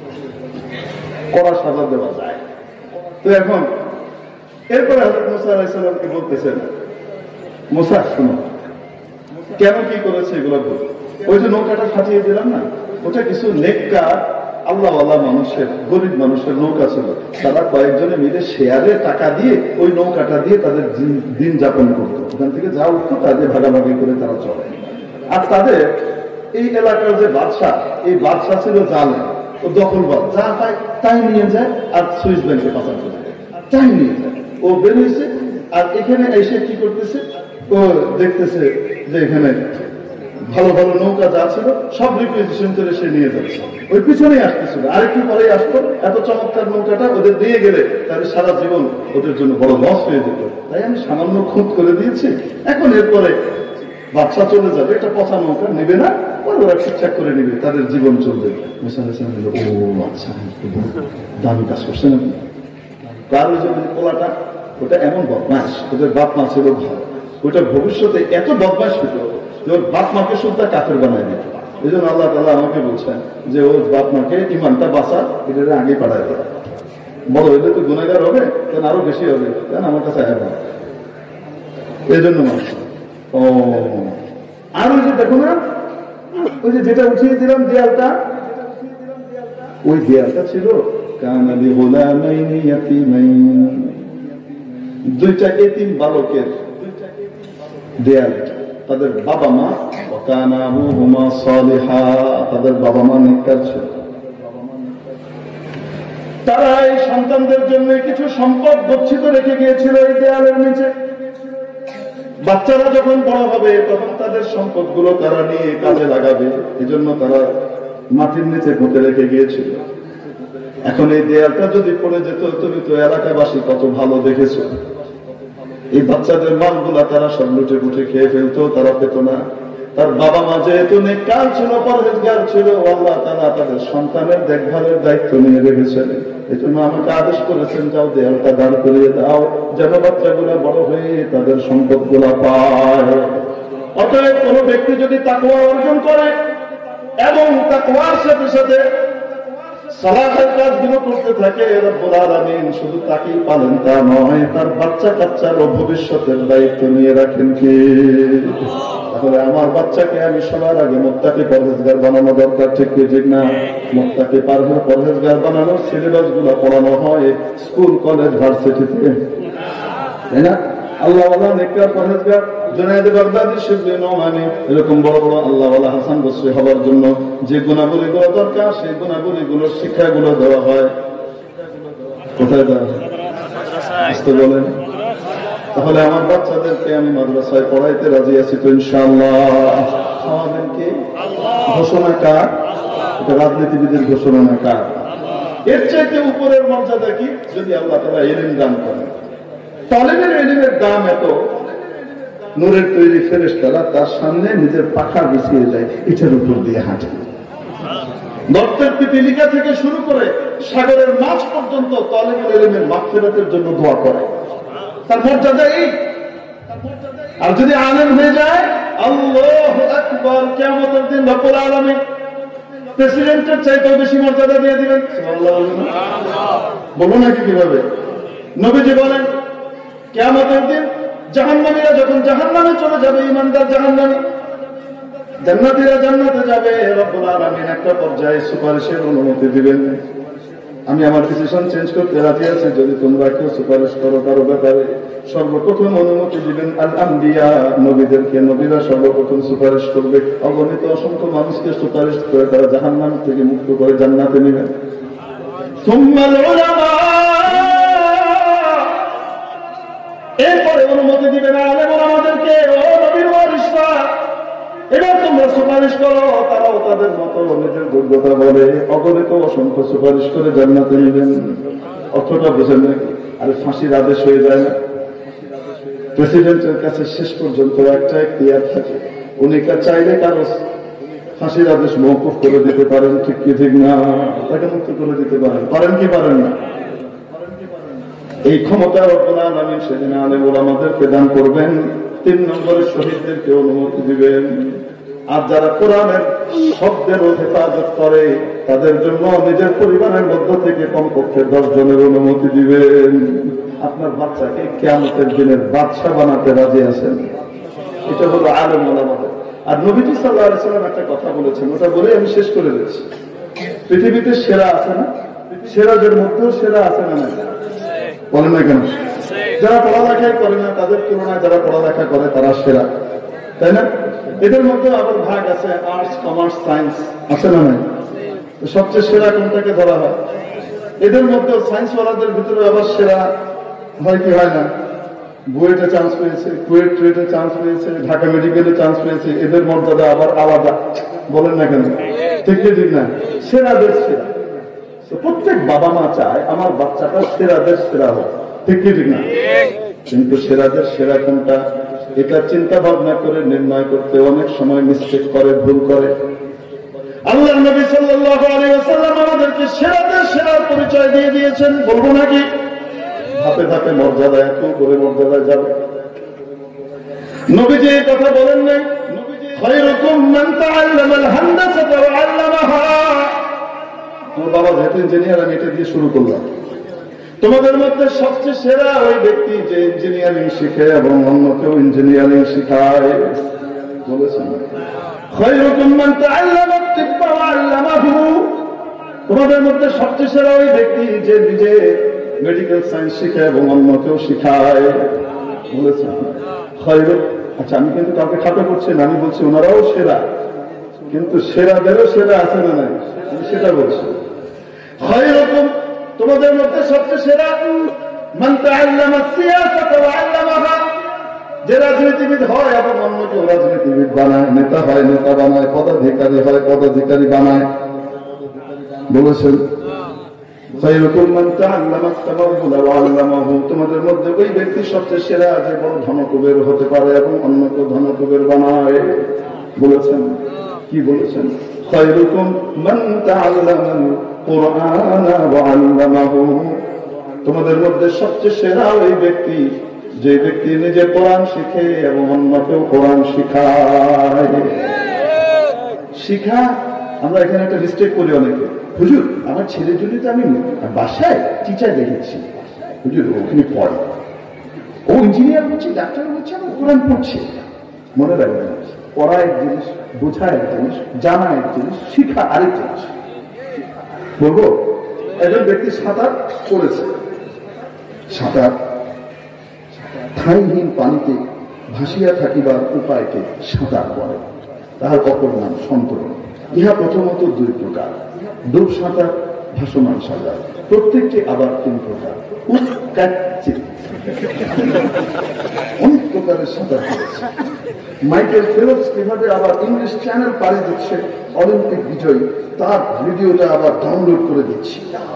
[SPEAKER 1] কড়া সাজা দেওয়া যায়। তো এখন এরপরে হযরত মুসা আলাইহিস সালামকে বলতেছেন, মুসা শোনো, কেন কি করেছে এগুলো বল। ওই যে নৌকাটা ফাটিয়ে দিলাম না, ওটা কিছু নেককার আল্লাহওয়ালা মানুষের, গরিব মানুষের নৌকা ছিল, তারা কয়েকজনে মিলে শেয়ারে টাকা দিয়ে ওই নৌকাটা দিয়ে তাদের দিন যাপন করতো, ওখান থেকে যা উঠতো তাদের ভাগাভাগি করে তারা চলে। আর তাদের এই এলাকার যে বাদশা, এই বাদশা ছিল জালেম, ও দখলবাদ, যা পায় তাই নিয়ে যায় আর সুইস ব্যাংকে পাচার করে দেয়, তাই নিয়ে যায়। ও বেরিয়েছে আর এখানে এসে কি করতেছে, ও দেখতেছে যে এখানে ভালো ভালো নৌকা যা ছিল সব রিকুইজিশন করে সে নিয়ে যাচ্ছে, ওই পিছনেই আসতেছিল, আরেকটু পরে আসতো, এত চমৎকার নৌকাটা ওদের দিয়ে গেলে তাদের সারা জীবন ওদের জন্য বড় লস হয়ে যেত, তাই আমি সামান্য খুঁত করে দিয়েছি। এখন এরপরে বাদশা চলে যাবে, এটা পচা নৌকা নেবে না, ওরা ঠিকঠাক করে নেবে, তাদের জীবন চলবে। মুসা আলাইহিস সালাম বলল, ও আচ্ছা, দামি কাজ করছেন আপনি। তার ওই যে পোলাটা, ওটা এমন বদমাস, ওদের বাপ মা ছিল ভালো, ওটা ভবিষ্যতে এত বদমাস হতো যে ওর বাপ মাকে শুদ্ধ কাফের বানায় দিত। এই জন্য আল্লাহ তাআলা আমাকে বলছেন যে ওর বাপ মাকে ইমানটা বাঁচা, এটা আগে পাঠায় দেয়, বড় হইলে তো গুনাহগার হবে, কেন আরো বেশি হবে, কেন আমার কাছে আয় না, এই জন্য মানুষ। ও আর ওই যে দেখো না, ওই যে যেটা উঠিয়ে দিলাম দেয়ালটা, ওই দেয়ালটা ছিল কানালি গোলামাইনি ইয়াতীমাইন, 2টা এতিম বালকের দেয়াল, তাদের বাবা মা, কানা আবুহুমা সালিহা, তাদের বাবা মা নেককার ছিল। তারা এই সন্তানদের জন্য কিছু সম্পদ গচ্ছিত রেখে গিয়েছিল এই দেয়ালের নিচে। বাচ্চারা যখন বড় হবে তখন তাদের সম্পদগুলো তারা নিয়ে কাজে লাগাবে, এজন্য তারা মাটির নিচে পুঁতে রেখে গিয়েছিল। এখন এই দেয়ালটা যদি পড়ে যেত, তুমি তো এলাকাবাসী কত ভালো দেখেছো, এই বাচ্চাদের মালগুলা তারা সব লুটে পুটে খেয়ে ফেলতো, তারা পেত না। তার বাবা মা যেহেতু নেককার ছিল, পরহেজগার ছিল, আল্লাহ তাআলা তাদের সন্তানের দেখভালের দায়িত্ব নিয়ে রেখেছেন। এই জন্য আমাকে আদেশ করেছেন, যাও দেয়ালটা দাঁড় করিয়ে দাও, যেন বাচ্চাগুলা বড় হয়ে তাদের সম্পদগুলা পায়। অতএব কোন ব্যক্তি যদি তাকওয়া অর্জন করে এবং তাকওয়ার সাথে সাথে সালাতের কাজগুলো করতে থাকে, রব্বুল আলামিন শুধু তাকেই পালেন তা নয়, তার বাচ্চা কাচ্চার ও ভবিষ্যতের দায়িত্ব নিয়ে রাখেন কে? তাহলে আমার বাচ্চাকে আমি সবার আগে মুত্তাকি পরহেজগার বানানো দরকার, ঠিক কি ঠিক না? মুত্তাকি পরহেজগার বানানোর সিলেবাস গুলো পড়ানো হয় স্কুল, কলেজ, ভার্সিটিতে, তাই না? আল্লাহওয়ালা নেককার পরহেজগার জুনায়েদ বাগদাদি, শিবলি নোমানি, এরকম বড় বড় আল্লাহওয়ালা হাসান বসরি হওয়ার জন্য যে গুণাবলীগুলো দরকার, সেই গুণাবলীগুলোর শিক্ষাগুলো দেওয়া হয় কোথায় দেওয়া হয়? আসতে বলেন। তাহলে আমার বাচ্চাদেরকে আমি মাদ্রাসায় পড়াইতে রাজি আছি তো ইনশাআল্লাহ। খাওয়াবেন কি? ঘোষণা কার? এটা রাজনীতিবিদের ঘোষণা না, কার? এর চাইতে উপরের মর্যাদা কি যদি আল্লাহ তাআলা ইলম দান করেন? তালেবের ইলমের দাম এত, নূরের তৈরি ফেরেশতারা তার সামনে নিজের পাখা বিছিয়ে যায়, এটার উপর দিয়ে হাঁটে। গর্তের পিপিলিকা থেকে শুরু করে সাগরের মাছ পর্যন্ত তালেবের ইলমের মাগফিরাতের জন্য দোয়া করে, তার মর্যাদা এই। আর যদি আলেম হয়ে যায়, আল্লাহু আকবার, কিয়ামতের দিন রব্বুল আলামিন প্রেসিডেন্টের চাইতেও বেশি মর্যাদা দিয়ে দিবেন। বলুন নাকি কিভাবে? নবীজি বলেন কিয়ামতের দিন জাহান্নামীরা যখন জাহান্নামে চলে যাবে, ঈমানদার জাহান্নামী, জান্নাতীরা জান্নাতে যাবে, রব্বুল আলামিন একটা পর্যায়ে সুপারিশের অনুমতি দিবেন। আমি আমার ডিসিশন চেঞ্জ করতে রাজি আছি, যদি তোমরা কেউ সুপারিশ করো কারো ব্যাপারে। সর্বপ্রথম অনুমতি দিবেন আল আম্বিয়া, নবীদেরকে। নবীরা সর্বপ্রথম সুপারিশ করবে, অগণিত অসংখ্য মানুষকে সুপারিশ করে তারা জাহান্নাম থেকে মুক্ত করে জান্নাতে নেবেন। সুম্মাল উলামা, এরপরে অনুমতি দিবেন আলেম ওলামাদেরকে, ও নবীর ওয়ারিসরা এবার তোমরা সুপারিশ করো। তারাও তাদের মতো নিজের যোগ্যতা বলে অগণিত অসংখ্য সুপারিশ করে জান্নাতে নেবেন। অর্থটা বোঝেন নাকি? আরে ফাঁসির আদেশ হয়ে যায় না? প্রেসিডেন্টের কাছে শেষ পর্যন্ত একটা এখতিয়ার থাকে, উনি চাইলে কারো ফাঁসির আদেশ মওকুফ করে দিতে পারেন, ঠিক কি ঠিক না? তাকে মুক্ত করে দিতে পারেন, পারেন কি পারেন না? এই ক্ষমতা রব্বুল আলামিন সেদিন আলেম ওলামাদেরকে দান করবেন। 3 নম্বরে শহীদদেরকে অনুমতি দিবেন। আর যারা কোরআনের শব্দের হেফাজত করে তাদের জন্য নিজের পরিবারের মধ্য থেকে কমপক্ষে 10 জনের অনুমতি দিবেন। আপনার বাচ্চাকে কিয়ামতের দিনের বাদশা বানাতে রাজি আছেন? এটা হলো আলেম ওলামাদের। আর নবীজি সাল্লাল্লাহু আলাইহি ওয়াসাল্লাম একটা কথা বলেছেন, ওটা বলে আমি শেষ করে দিচ্ছি। পৃথিবীতে সেরা আছে না? সেরাদের মধ্যেও সেরা আছে না? বলেন না কেন? যারা পড়ালেখাই করে না তাদের তুলনায় যারা পড়ালেখা করে তারা সেরা, তাই না? এদের মধ্যে আবার ভাগ আছে, আর্টস, কমার্স, সায়েন্স আছে না? নাই? সবচেয়ে সেরা কোনটাকে ধরা হয়? এদের মধ্যে সায়েন্স ওয়ালাদের ভিতরে আবার সেরা হয় কি হয় না? বুয়েটে চান্স পেয়েছে, কুয়েট ট্রেটে চান্স পেয়েছে, ঢাকা মেডিকেলে চান্স পেয়েছে, এদের মর্যাদা আবার আলাদা। বলেন না কেন? ঠিক ঠিক না? সেরাদের সেরা। প্রত্যেক বাবা মা চায় আমার বাচ্চাটা সেরাদের সেরা হোক, ঠিক কি ঠিক না? কিন্তু সেরাদের সেরা কোনটা এটা চিন্তা ভাবনা করে নির্ণয় করতে অনেক সময় মিস্টেক করে, ভুল করে। আল্লাহর নবী সাল্লাল্লাহু আলাইহি ওয়াসাল্লাম আমাদেরকে সেরাদের সেরার পরিচয় দিয়ে দিয়েছেন। বলবো নাকি? ধাপে ধাপে মর্যাদা, এত করে মর্যাদায় যাবে। নবীজি এই কথা বলেন নাই, খায়রুকুম মান তাআল্লামাল হান্দাসাতা ওয়া আল্লামাহা। আমার বাবা যেহেতু ইঞ্জিনিয়ার, আমি এটা দিয়ে শুরু করলাম। তোমাদের মধ্যে সবচেয়ে সেরা ওই ব্যক্তি যে ইঞ্জিনিয়ারিং শিখে এবং অন্যকেও ইঞ্জিনিয়ারিং শিখায়। বলেছেন খায়রুকুম মান তাআল্লামাত তিব্বা ওয়া আল্লামাহু। তোমাদের মধ্যে সবচেয়ে সেরা ওই ব্যক্তি যে নিজে মেডিকেল সায়েন্স শিখে এবং অন্যকেও শিখায়। বলেছেন খায়রুক। আচ্ছা, আমি কিন্তু কাউকে খাটো করছি না, আমি বলছি ওনারাও সেরা, কিন্তু সেরাদেরও সেরা আছে না নাই? আমি সেটা বলছি। খায়রুকুম, তোমাদের মধ্যে সবচেয়ে সেরা মান তাআল্লামা সিয়াসাতা ওয়া আল্লামাহা। যে রাজনীতিবিদ হয় এবং অন্যকেও রাজনীতিবিদ বানায়, নেতা হয় নেতা বানায়, পদাধিকারী হয় পদাধিকারী বানায়। বলেছেন খায়রুকুম মান তাআল্লামা আত-তাওয়াক্কুল ওয়া আল্লামাহু। তোমাদের মধ্যে ওই ব্যক্তি সবচেয়ে সেরা যে বড় ধনকুবের হতে পারে এবং অন্যকে ধনকুবের বানায়। বলেছেন কি? বলেছেন খায়রুকুম মান তাআল্লামাল কুরআনা ওয়া আল্লামাহু। তোমাদের মধ্যে সবচেয়ে সেরা ওই ব্যক্তি যে ব্যক্তি নিজে কোরআন শিখে এবং অন্যকেও কোরআন শিখায়। শিখা, আমরা এখানে একটা মিস্টেক করি অনেকে। হুজুর, আমার ছেলে জুলিতে আমি বাসায় টিচার দেখেছি, হুজুর ওখানে পড়ে, ও ইঞ্জিনিয়ার হচ্ছে, ডাক্তার হচ্ছে, আমি কোরআন পড়ছে। মনে রাখবেন, পড়া এক জিনিস, বোঝা এক জিনিস, জানা এক জিনিস, শিখা আরেক জিনিস। বলবো একজন ব্যক্তি সাঁতার পড়েছে, সাঁতার ঠাঁইহীন পানিতে ভাসিয়া থাকিবার উপায়কে সাঁতার বলে। তাহার অপর নাম সন্তরণ। ইহা প্রথমত 2 প্রকার, ডুব সাঁতার, ভাসমান সাঁতার। প্রত্যেকটি আবার 3 প্রকার। অনেক প্রকারের সাঁতার করেছে। মাইকেল ফেলপস কিভাবে আবার ইংলিশ চ্যানেল পাড়ি দিচ্ছে, অলিম্পিক বিজয়ী, তার ভিডিওটা আবার ডাউনলোড করে দিচ্ছি।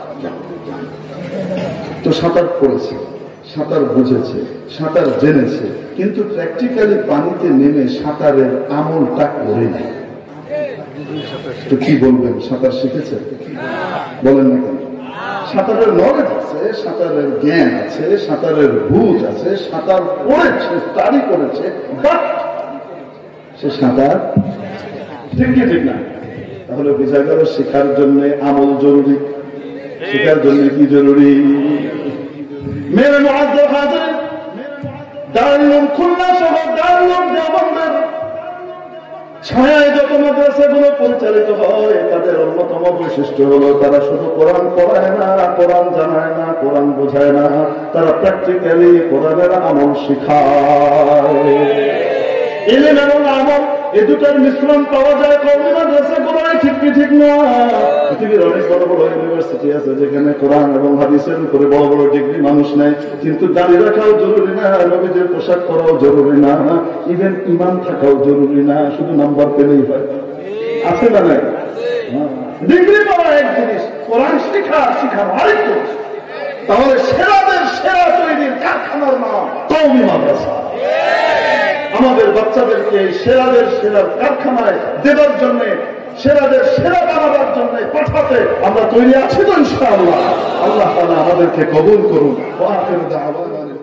[SPEAKER 1] তো সাঁতার পড়েছে, সাঁতার বুঝেছে, সাঁতার জেনেছে, কিন্তু প্র্যাকটিক্যালি পানিতে নেমে সাঁতারের আমলটা করে নেয়। তো কি বলবেন, সাঁতার শিখেছে? বলেন না কেন? সাঁতারের নলেজ আছে, সাঁতারের জ্ঞান আছে, সাঁতারের বুঝ আছে, সাঁতার পড়েছে, স্টাডি করেছে, বাট সে সাঁতার ঠিক কি ঠিক না? তাহলে বোঝা গেল শিখার জন্য আমল জরুরি। শিখার জন্য কি জরুরি? মেরে মুআজ্জাব হাজির, দারুল উলুম খুলনা সহ দারুল উলুম দেওবন্দের ছায়ায় যত মাদ্রাসাগুলো পরিচালিত হয়, তাদের অন্যতম বৈশিষ্ট্য হলো তারা শুধু কোরআন পড়ায় না, কোরআন জানায় না, কোরআন বোঝায় না, তারা প্র্যাকটিক্যালি কোরআনের আমল শিখায়। ইলম এবং আমল এই দুটার মিশ্রণ পাওয়া যায় কওমি মাদ্রাসাগুলোয়, ঠিক কি ঠিক না? পৃথিবীর অনেক বড় বড় ইউনিভার্সিটি আছে যেখানে কোরআন এবং হাদিসের উপরে বড় বড় ডিগ্রি মানুষ নেয়, কিন্তু দাড়ি রাখাও জরুরি না, নবীদের পোশাক পরাও জরুরি না, ইভেন ইমান থাকাও জরুরি না, শুধু নাম্বার পেলেই হয়। আছে না নাই? ডিগ্রি পাওয়া এক জিনিস, কোরআন শিখানো আরেক জিনিস। তাহলে সেরাদের সেরা তৈরির কারখানার নাম কওমি মাদ্রাসা। আমাদের বাচ্চাদেরকে সেরাদের সেরার কারখানায় দেবার জন্য, সেরাদের সেরা বানাবার জন্য পাঠাতে আমরা তৈরি আছি তো ইনশাআল্লাহ। আল্লাহ তাআলা আমাদেরকে কবুল করুন। ওয়া আখিরু দাওয়ানা